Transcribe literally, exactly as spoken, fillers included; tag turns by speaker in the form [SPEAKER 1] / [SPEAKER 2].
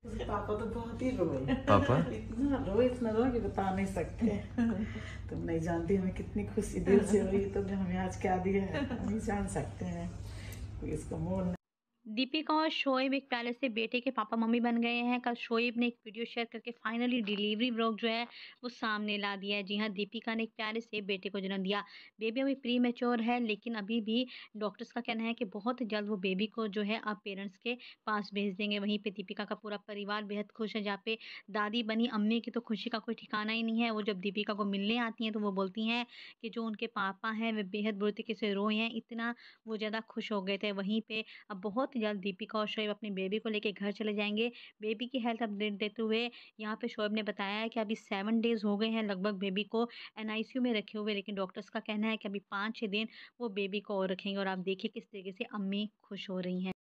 [SPEAKER 1] उसके पापा तो बहुत ही रोए।
[SPEAKER 2] पापा
[SPEAKER 1] इतना रोए इतना रोए कि बता नहीं सकते। तुम नहीं जानती हमें कितनी खुशी दिल से हुई, तुमने हमें आज क्या दिया है हम ही जान सकते हैं, कोई इसका मोल नहीं।
[SPEAKER 3] दीपिका और शोएब एक प्यारे से बेटे के पापा मम्मी बन गए हैं। कल शोएब ने एक वीडियो शेयर करके फाइनली डिलीवरी व्लॉग जो है वो सामने ला दिया है। जी हाँ, दीपिका ने एक प्यारे से बेटे को जन्म दिया। बेबी अभी प्री मैच्योर है, लेकिन अभी भी डॉक्टर्स का कहना है कि बहुत जल्द वो बेबी को जो है आप पेरेंट्स के पास भेज देंगे। वहीं पे दीपिका का पूरा परिवार बेहद खुश है। जहाँ पे दादी बनी अम्मी की तो खुशी का कोई ठिकाना ही नहीं है। वो जब दीपिका को मिलने आती हैं तो वो बोलती हैं कि जो उनके पापा हैं वे बेहद बुरे तरीके से रोए हैं, इतना वो ज़्यादा खुश हो गए थे। वहीं पे अब बहुत जल्द दीपिका और शोएब अपनी बेबी को लेके घर चले जाएंगे। बेबी की हेल्थ अपडेट देते हुए यहाँ पे शोएब ने बताया है कि अभी सेवन डेज हो गए हैं लगभग बेबी को एनआईसीयू में रखे हुए, लेकिन डॉक्टर्स का कहना है कि अभी पाँच छः दिन वो बेबी को और रखेंगे। और आप देखिए किस तरीके से अम्मी खुश हो रही हैं।